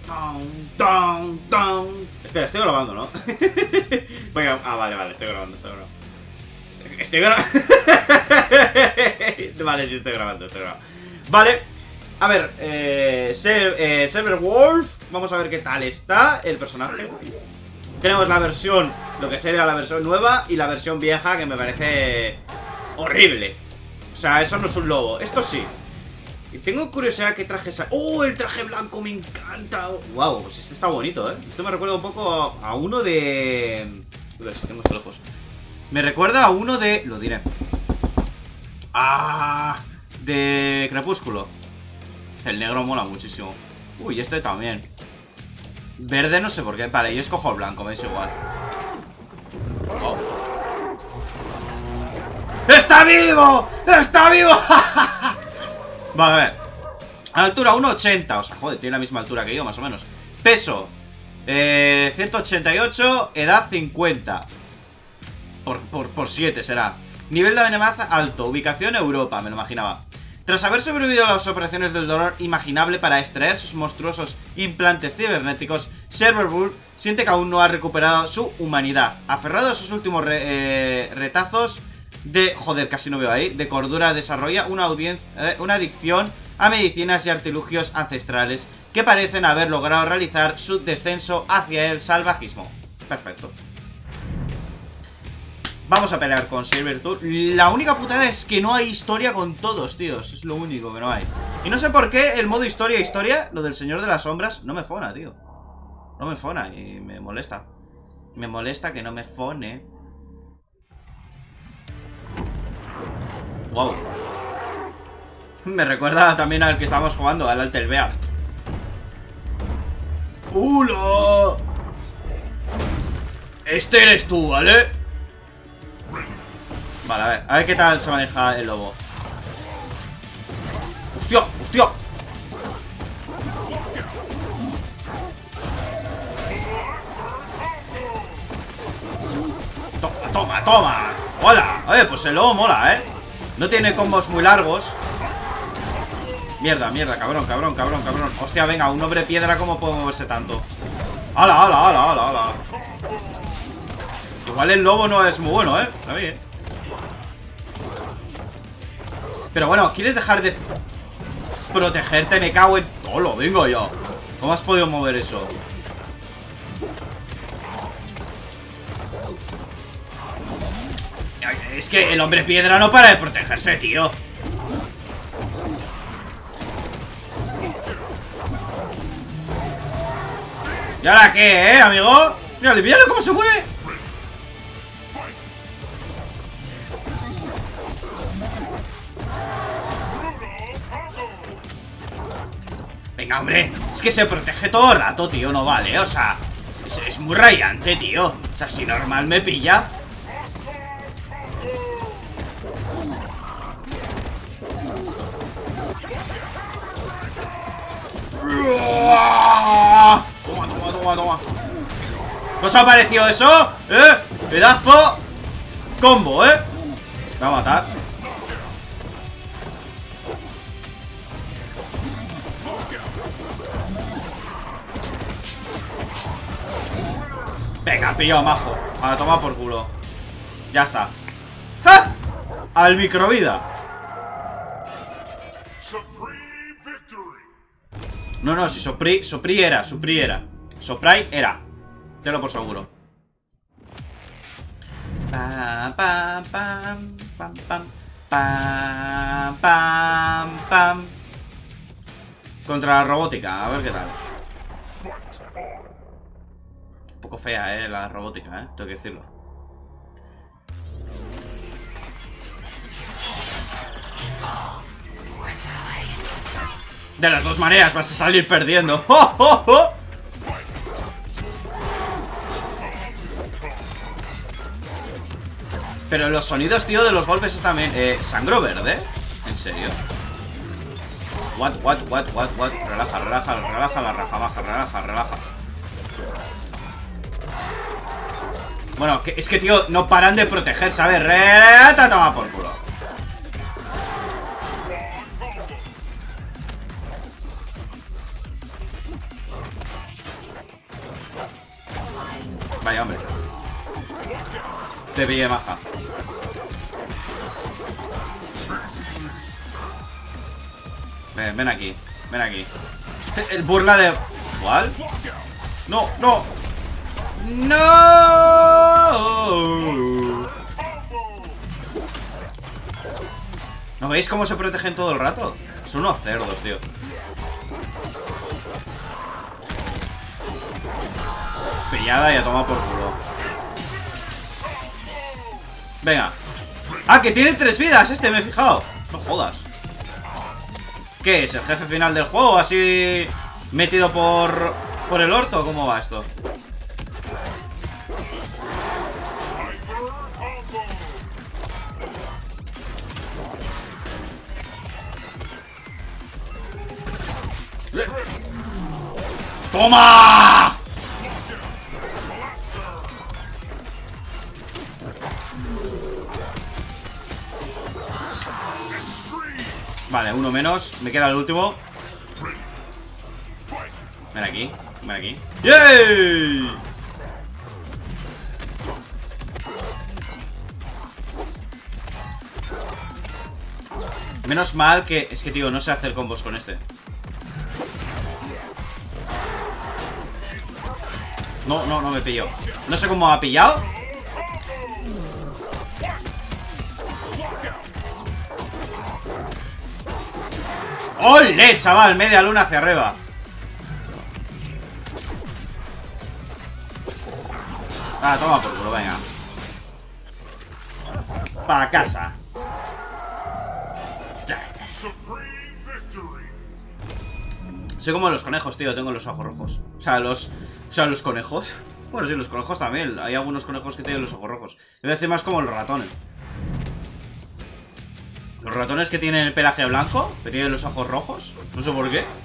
Espera, estoy grabando, ¿no? Vale, estoy grabando. Estoy grabando. Vale, sí, estoy grabando. Vale, a ver, Server Wolf. Vamos a ver qué tal está el personaje. Tenemos la versión, lo que sería la versión nueva, y la versión vieja, que me parece horrible. O sea, eso no es un lobo, esto sí. Y tengo curiosidad qué traje es. ¡Oh, el traje blanco me encanta! ¡Wow! Pues este está bonito, ¿eh? Esto me recuerda un poco a uno de... Si tengo estos ojos. Me recuerda a uno de... Lo diré. De Crepúsculo. El negro mola muchísimo. Uy, este también. Verde no sé por qué. Vale, yo escojo el blanco, me es igual. Oh. ¡Está vivo! ¡Está vivo! Vale, a ver. Altura 1,80. O sea, joder, tiene la misma altura que yo, más o menos. Peso 188. Edad 50. Por 7 será. Nivel de amenaza alto. Ubicación Europa, me lo imaginaba. Tras haber sobrevivido a las operaciones del dolor imaginable para extraer sus monstruosos implantes cibernéticos, Server Wolf siente que aún no ha recuperado su humanidad. Aferrado a sus últimos retazos de... Joder, casi no veo ahí. De cordura, desarrolla una adicción a medicinas y artilugios ancestrales que parecen haber logrado realizar su descenso hacia el salvajismo. Perfecto. Vamos a pelear con Sabertooth. La única putada es que no hay historia con todos, tíos. Es lo único que no hay. Y no sé por qué el modo historia, lo del Señor de las Sombras, no me fona, tío. No me fona y me molesta. Me molesta que no me fone. Wow. Me recuerda también al que estábamos jugando, al Altelbeart. ¡Hola! Este eres tú, ¿vale? Vale, a ver qué tal se maneja el lobo. ¡Hostia! ¡Hostia! ¡Toma, toma, toma! ¡Hola! Oye, pues el lobo mola, ¿eh? No tiene combos muy largos. Mierda, mierda, cabrón. Hostia, venga, un hombre piedra, ¿cómo puede moverse tanto? ¡Hala, hala, hala, hala, hala! Igual el lobo no es muy bueno, ¿eh? Está bien. Pero bueno, ¿quieres dejar de protegerte? Me cago en todo, vengo yo. ¿Cómo has podido mover eso? Es que el hombre piedra no para de protegerse, tío. ¿Y ahora qué, amigo? Mírale, mírale cómo se mueve. Venga, hombre, es que se protege todo el rato, tío, no vale, o sea, es muy rayante, tío. O sea, si normal me pilla. Toma. ¿No os ha parecido eso? Pedazo combo, me va a matar. Venga, pillado, majo. A tomar por culo. Ya está. ¡Ja! Al microvida. No, si Sopri era. Soprai era. Tenlo por seguro. Pam, pam, pam, pam, pam, pam, pam, pam. Contra la robótica, a ver qué tal. Un poco fea, la robótica, tengo que decirlo. De las dos maneras vas a salir perdiendo. ¡Oh, oh, oh! Pero los sonidos, tío, de los golpes están bien. Sangro verde. ¿En serio? What? Relaja la raja baja, relaja. Bueno, es que, tío, no paran de proteger, ¿sabes? Toma por culo. Vaya, hombre. Te pillé, maja. Ven aquí. Ven aquí. El burla de... ¿Cuál? No, no. ¡No! ¿No veis cómo se protegen todo el rato? Son unos cerdos, tío. Pillada y a tomar por culo. Venga. Ah, que tiene 3 vidas este, me he fijado. No jodas. ¿Qué es? ¿El jefe final del juego? ¿Así metido por el orto? ¿Cómo va esto? ¡Toma! Vale, uno menos. Me queda el último. Ven aquí, ven aquí. ¡Yay! Menos mal que... Es que, tío, no sé hacer combos con este. No, no, no me pilló. No sé cómo me ha pillado. ¡Ole, chaval! Media luna hacia arriba. Ah, toma por culo, venga. Pa' casa. Soy como los conejos, tío. Tengo los ojos rojos. O sea, los conejos. Bueno, sí, los conejos también. Hay algunos conejos que tienen los ojos rojos. Debe decir más como los ratones. Los ratones que tienen el pelaje blanco, que tienen los ojos rojos. No sé por qué.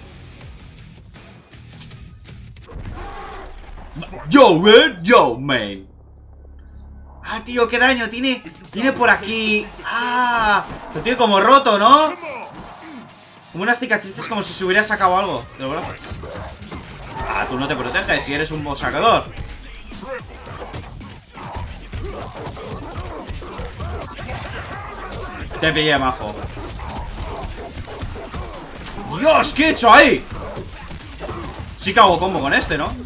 Yo, man. Yo, man. Ah, tío, qué daño. Tiene por aquí. Ah, lo tiene como roto, ¿no? Como unas cicatrices, como si se hubiera sacado algo del brazo. Ah, tú no te proteges si eres un boss sacador. Te pillé, majo. ¡Dios! ¿Qué he hecho ahí? Sí que hago combo con este, ¿no?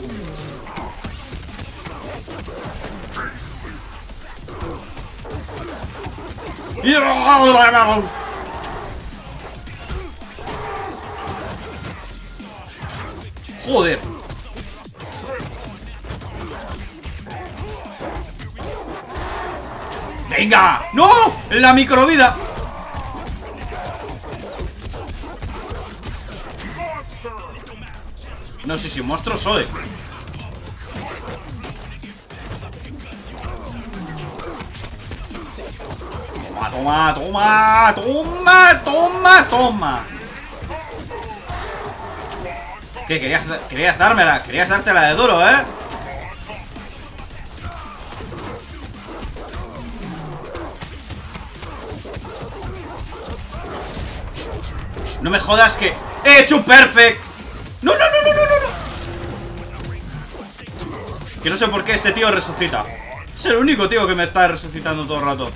Joder. ¡Venga! ¡No! ¡La microvida! No sé si un monstruo soy. Toma, toma, toma, toma, toma. ¿Qué? Querías dármela. Querías dártela de duro, ¿eh? No me jodas que he hecho un perfect. No, no, no, no, no, no. Que no sé por qué este tío resucita. Es el único tío que me está resucitando todo el rato.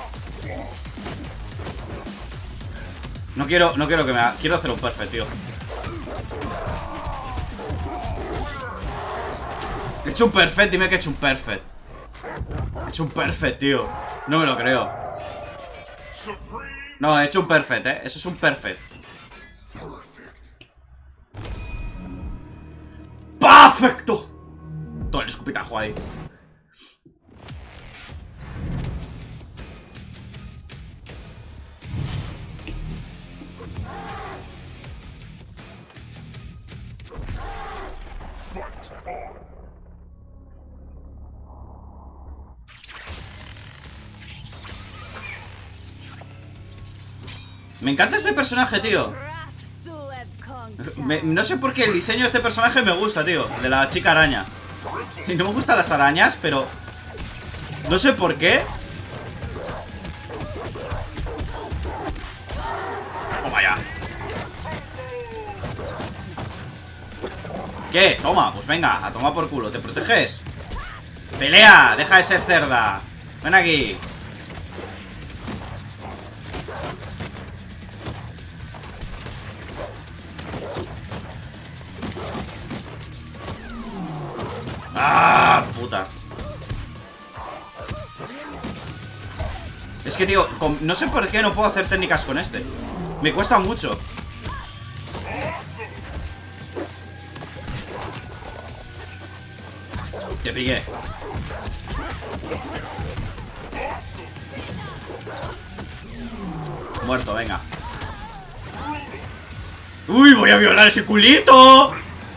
No quiero que me haga. Quiero hacer un perfect, tío. He hecho un perfect, dime que he hecho un perfect. He hecho un perfect, tío. No me lo creo. No, he hecho un perfect, eso es un perfect. ¡Perfecto! Todo el escupitajo ahí. Me encanta este personaje, tío. No sé por qué el diseño de este personaje me gusta, tío. De la chica araña. Y no me gustan las arañas, pero no sé por qué. Toma ya. ¿Qué? Toma, pues venga, a tomar por culo. ¿Te proteges? ¡Pelea! ¡Deja de ser cerda! ¡Ven aquí! ¡Ah, puta! Es que, tío, no sé por qué no puedo hacer técnicas con este. Me cuesta mucho. Te pillé. Muerto, venga. ¡Uy, voy a violar ese culito!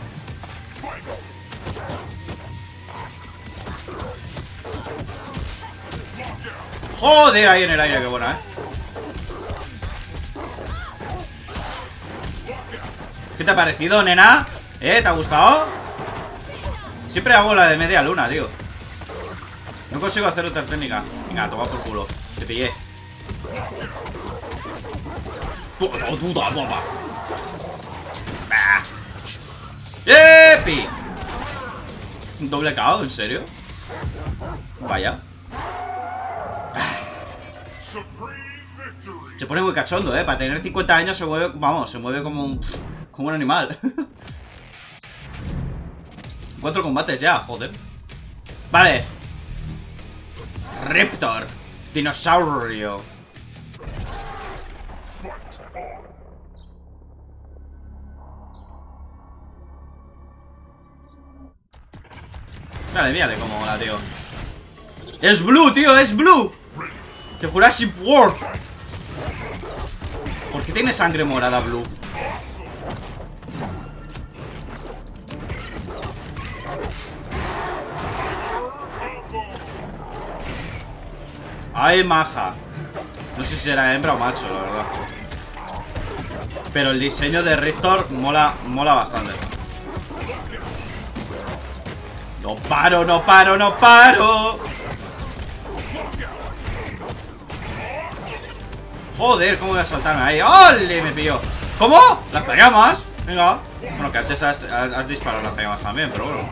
Joder, ahí en el aire, qué buena, ¿Qué te ha parecido, nena? ¿Te ha gustado? Siempre hago la de media luna, tío. No consigo hacer otra técnica. Venga, toma por culo. Te pillé. ¡Yepi! ¿Doble KO? ¿En serio? Vaya. Se pone muy cachondo, Para tener 50 años se mueve, vamos, se mueve como un animal. 4 combates ya, joder. Vale. Raptor. Dinosaurio. Dale, mírale cómo mola, tío. ¡Es Blue, tío! ¡Es Blue! ¡De Jurassic World! ¿Por qué tiene sangre morada Blue? ¡Ay, maja! No sé si era hembra o macho, la verdad. Pero el diseño de Raptor mola bastante. ¡No paro, no paro, no paro! Joder, ¿cómo voy a saltarme ahí? ¡Ole! Me pilló. ¿Cómo? ¿Lanzallamas? Venga. Bueno, que antes has disparado lanzallamas también, pero bueno.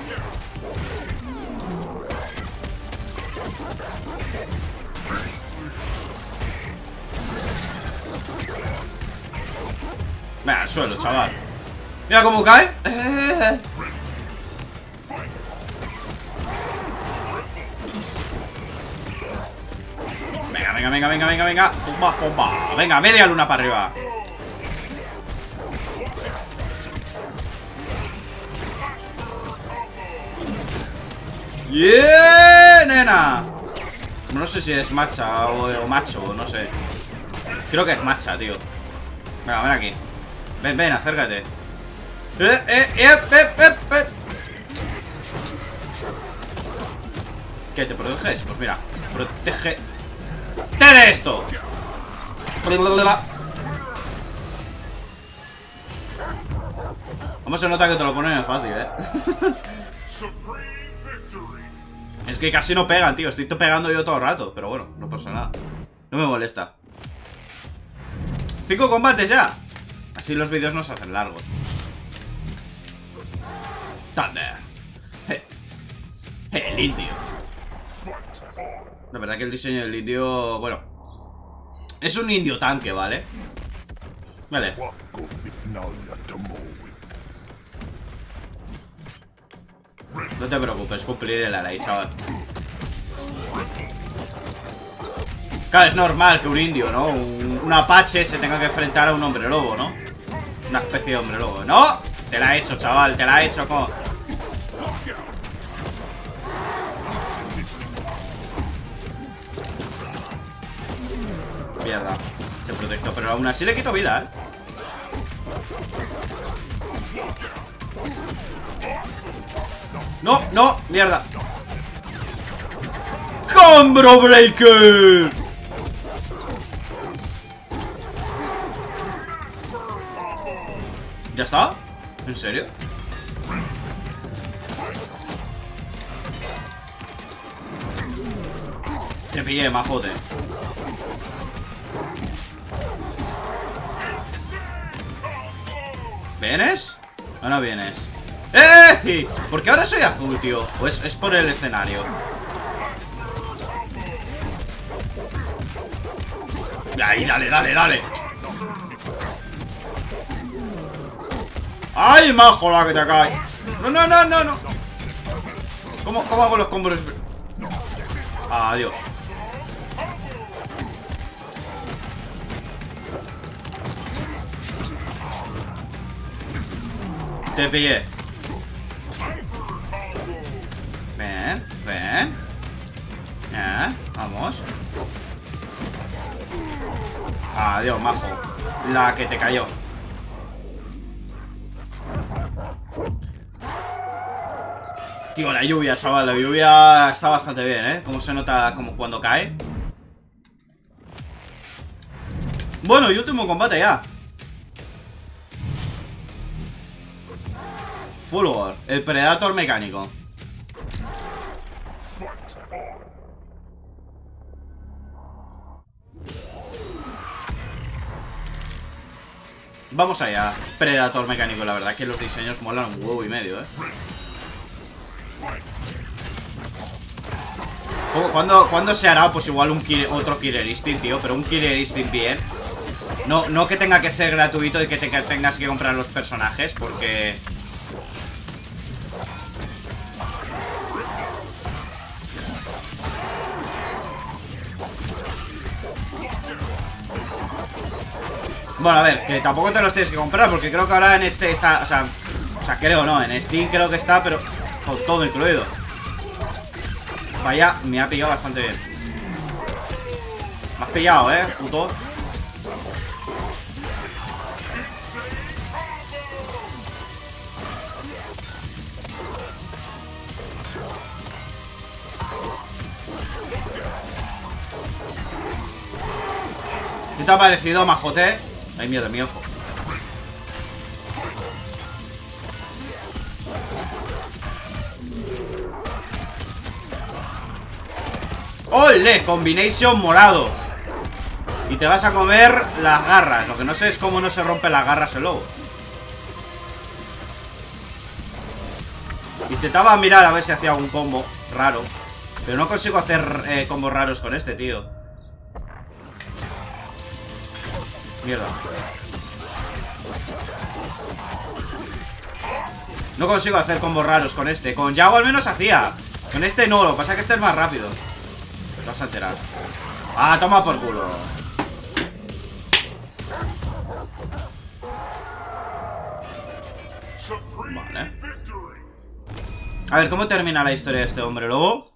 Venga, al suelo, chaval. Mira cómo cae. Venga. Pumba. Venga, media luna para arriba. ¡Yeah, nena! No sé si es macha o macho, no sé. Creo que es macha, tío. Venga, ven aquí. Ven, acércate. ¿Qué? ¿Te proteges? Pues mira, protege. ¡Te de esto! ¿Cómo se nota que te lo ponen fácil, Es que casi no pegan, tío. Estoy pegando yo todo el rato. Pero bueno, no pasa nada. No me molesta. 5 combates ya. Así los vídeos no se hacen largos. Thunder. El indio. La verdad que el diseño del indio... Bueno, es un indio tanque, ¿vale? Vale. No te preocupes, cumpliré la ley, chaval. Claro, es normal que un indio, ¿no? Un apache se tenga que enfrentar a un hombre lobo, ¿no? Una especie de hombre lobo. ¡No! Te la he hecho, chaval, te la he hecho como... Mierda, se protegió, pero aún así le quito vida, No, mierda. ¡Combro Breaker! ¿Ya está? ¿En serio? Te pillé, majote. ¿Vienes? ¿O no vienes? ¿Por qué ahora soy azul, tío? Pues es por el escenario. Ahí, dale, dale, dale. ¡Ay, majo la que te cae! No, no, no, no, no. ¿Cómo hago los combos? Adiós. Te pillé. Ven, ven. Vamos. Adiós, majo. La que te cayó. Tío, la lluvia, chaval. La lluvia está bastante bien, ¿eh? Como se nota como cuando cae. Bueno, y último combate ya. Full War, el Predator mecánico. Vamos allá, Predator mecánico, la verdad que los diseños molan un huevo y medio, ¿Cuándo se hará? Pues igual otro Killer Instinct, tío. Pero un Killer Instinct bien. No que tenga que ser gratuito y que tengas que comprar los personajes, porque... Bueno, a ver, que tampoco te los tienes que comprar, porque creo que ahora en este está... O sea, creo no, en Steam creo que está, pero con todo incluido. Vaya, me ha pillado bastante bien. Me has pillado, puto. ¿Qué te ha parecido, majote? Ay, miedo, mi ojo. ¡Ole! Combination morado. Y te vas a comer las garras. Lo que no sé es cómo no se rompe las garras el lobo. Intentaba mirar a ver si hacía algún combo raro, pero no consigo hacer combos raros con este, tío. Mierda. No consigo hacer combos raros con este. Con Yago al menos hacía. Con este no, lo que pasa es que este es más rápido. Te vas a enterar. Ah, toma por culo. Vale. A ver, ¿cómo termina la historia de este hombre lobo?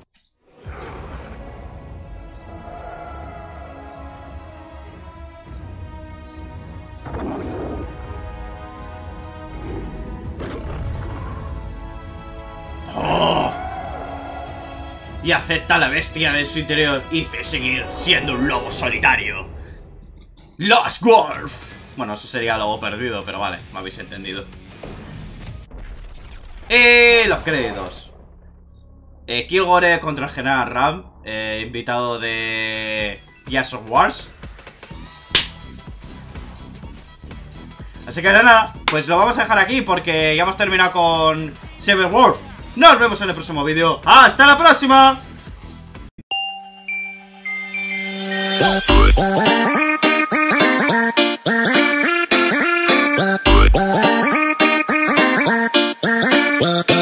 ¡Oh! Y acepta la bestia de su interior y dice seguir siendo un lobo solitario. Lost Wolf. Bueno, eso sería lobo perdido, pero vale, me habéis entendido. Los créditos. Kilgore contra el General Ram, invitado de Gears of Wars. Así que nada, pues lo vamos a dejar aquí porque ya hemos terminado con Seven Wolf. Nos vemos en el próximo vídeo. ¡Hasta la próxima! Well,